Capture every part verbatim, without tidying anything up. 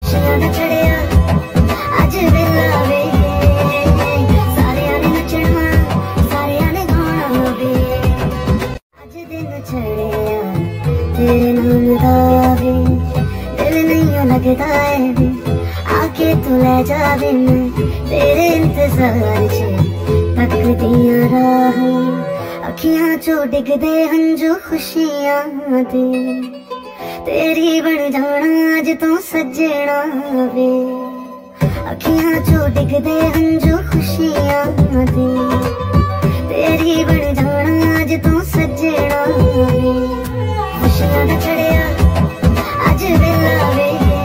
तेरे नाम दा वे दिल नहीं लगदा है वे आके तू ले जावे मैं तेरे इंतजार च तकदियां राहां अखियां चो डिगदे हंजू खुशियां दे तेरी बन जाना अज तो सजना वे अखियां चो डिगदे हंजू खुशियां दे तेरी बन जाना अज तो सजना वे खुशियां दा चढ़िया अज वेला वे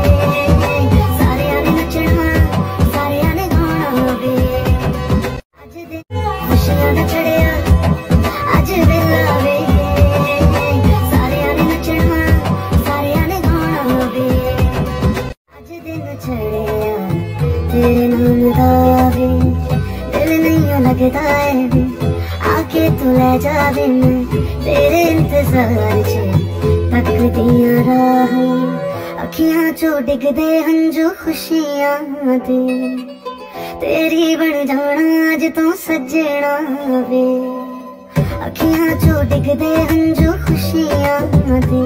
सारियां ने नचना सारियां ने गाना वे अज दे खुशियां दा चढ़िया अज वेला वे सारियां ने नचना सारियां ने गाना वे अज दिन चढ़िया तेरे नाम दा वे दिल नहीं लगदा है वे आके तू ले जावे मैं तेरे इंतजार च तकदियां राहां अखियां चो डिगदे हंजू खुशियां दे तेरी बन जाना अज तो सजना वे अखियां चो डिगदे हंजू खुशियां दे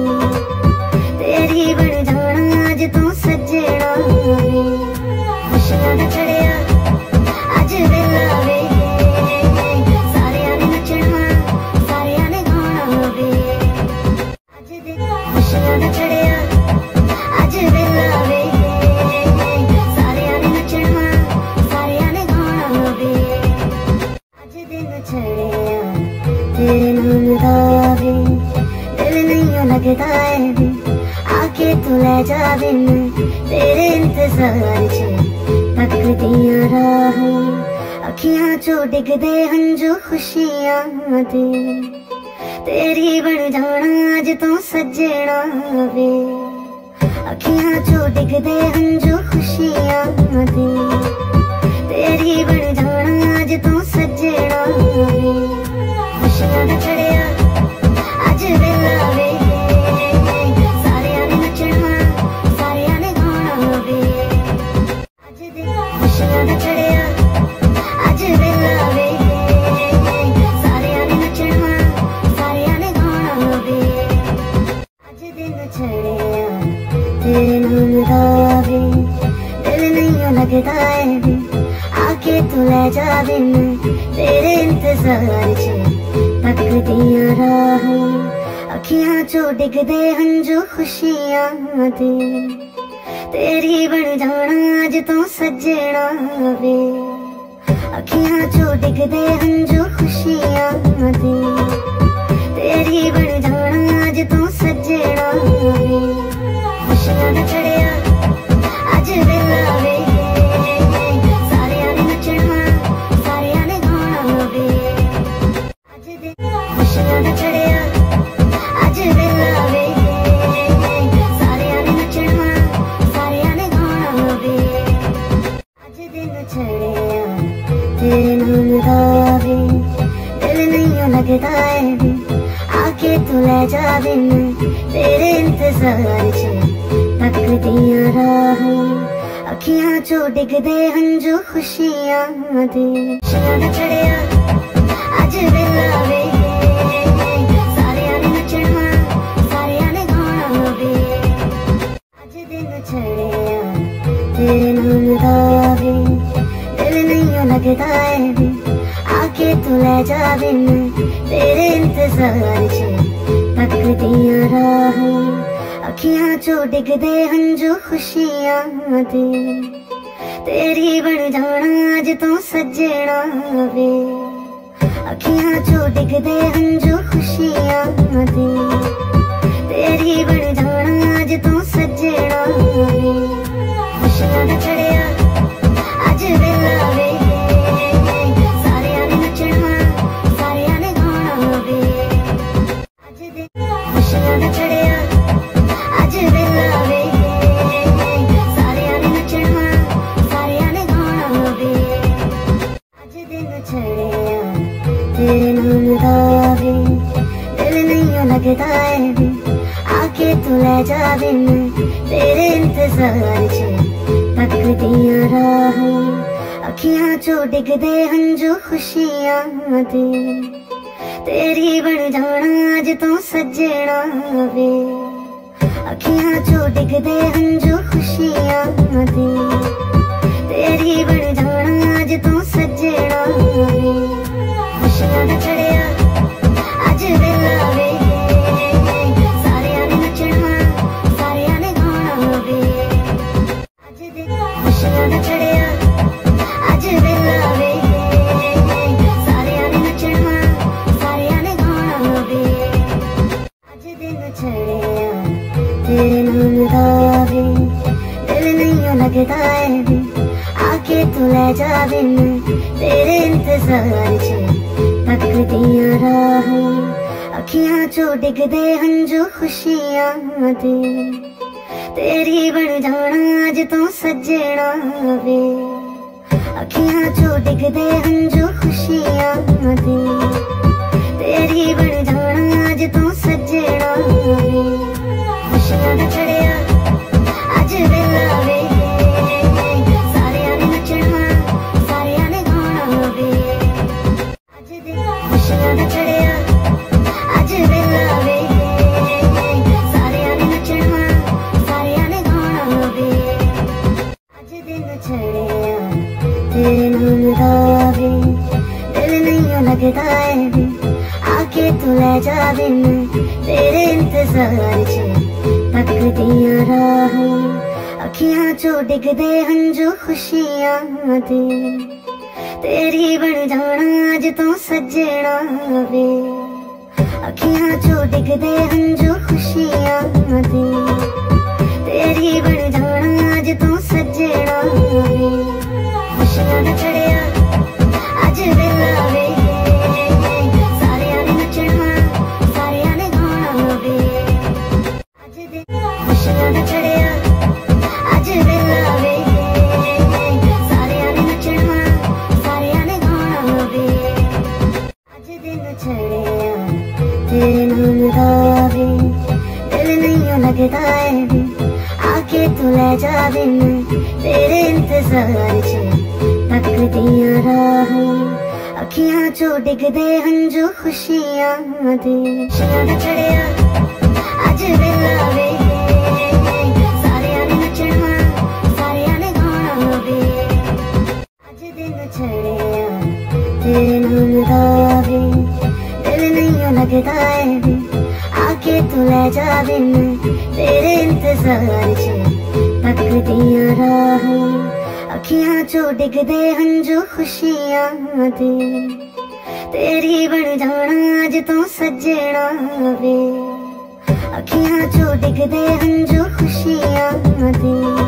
तेरी बन जाना अज तो सजना वे खुशियां दा चढ़िया अज वेला वे सारियां ने नचना सारियां ने गाना वे अज दे खुशियां दा चढ़िया अज वेला वे सारियां ने नचना सारियां ने गाना वे अज दिन चढ़िया तेरे नाम दा वे दिल नहीं लगदा है वे आके तू ले जावे मैं तेरे इंतजार च तकदियां राहां अखियां चो डिगदे हंजू खुशियां दे तेरी बन जाना अज तो सजना वे अखियां चो डिगदे हंजू खुशियां दे तेरी बन जाना अज तो सजना वे खुशियां दा चढ़िया अज वेला वे सारियां ने नचना सारियां ने गाना वे अज दे खुशियां दा चढ़िया अज वेला वे सारियां ने नचना सारियां ने गाना वे अज दिन चढ़िया तेरे नाम दा वे दिल नहीं लगदा है वे आके तू ले जावे मैं तेरे इंतजार च तकदियां राहां अखियां चो डिगदे हंजू खुशियां दे तेरी बन जाना अज तो सजना वे अखियां चो डिगदे हंजू खुशियां दे तेरी बन जाना अज तो सजना वे खुशियां दा चढ़िया अज वेला वे सारियां ने नचना सारियां ने गाना वे अज दे खुशियां दा चढ़िया अज वेला वे सारियां ने नचना सारियां ने गाना वे अज दिन चढ़िया तेरे नाम दा वे दिल नहीं लगदा है वे आके तू ले जावे मैं तेरे इंतजार च तकदियां राहां अखियां चो डिगदे हंजू खुशियां दे खुशियां दा चढ़िया अज वेला वे सारियां ने नचना सारियां ने गाना वे अज दिन चढ़िया तेरे नाम दा वे दिल नहीं लगदा है वे आके तू ले जावे मैं तेरे इंतजार च तकदियां राहां अखियां चो डिगदे हंजू खुशियां दे तेरी बन जाना अज तो सजना वे अखियां चो डिगदे हंजू खुशियां दे तेरी बन जाना अज तो सजना वे खुशियां दा चढ़िया अज वेला वे सारियां ने नचना सारियां ने गाना वे अज दे खुशियां दा चढ़िया अज वेला वे सारियां ने नचना सारियां ने गाना वे अज दिन चढ़िया तेरे नाम दा वे दिल नहीं लगदा है वे आके तू ले जावे मैं तेरे इंतजार च तकदियां राहों अखियां चो डिगदे हंजू खुशियां दे तेरी बन जाना अज तो सजना वे अखियां चो डिगदे हंजू खुशियां दे तेरी बन जाना अज तो सजना वे खुशियां दा चढ़िया अज वेला वे सारियां ने नचना सारियां ने गाना वे अज दे खुशियां दा चढ़िया अज वेला वे सारियां ने नचना सारियां ने गाना वे अज दिन चढ़िया तेरे नाम दा वे दिल नहीं लगदा है वे आके तू ले जावे मैं तेरे इंतजार च तकदियां राहों अखियां चो डिगदे हंजू खुशियां दे तेरी बन जाना अज तो सजना वे अखियां चो डिगदे हंजू खुशियां दे तेरी बन जाना अज तो सजना वे खुशियां दा चढ़िया अज वेला वे सारियां ने नचना सारियां ने गाना वे अज दे खुशियां दा चढ़िया अज वेला वे सारियां ने नचना सारियां ने गाना वे अज दिन चढ़िया तेरे नाम दा वे दिल नहीं लगदा है वे आके तू ले जावे मैं तेरे इंतजार च तकदियां राहों अखियां चो डिगदे हंजू खुशियां दे तेरी बन जाना अज तो सजना वे अखियां चो डिगदे हंजू खुशियां दे तेरी बन जाना अज तो सजना वे खुशियां दा चढ़िया अज वेला वे सारियां ने नचना सारियां ने गाना वे अज दे खुशियां दा चढ़िया अज वेला वे सारियां ने नचना सारियां ने गाना वे अज दिन चढ़िया तेरे नाम दा वे दिल नहीं लगदा है वे आके तू ले जावे मैं तेरे इंतजार च तकदियां राहों अखियां चो डिगदे हंजू खुशियां दे खुशियां दा चढ़िया अज वेला वे सारियां ने नचना सारियां ने गाना वे अज दिन चढ़िया तेरे नाम दा वे दिल नहीं लगदा है वे आके तू ले जावे मैं तेरे इंतजार च तकदियां राहों अखियां चो डिगदे हंजू खुशियां दे तेरी बन जाना अज तो सजना वे अखियां चो डिगदे हंजू खुशियां दे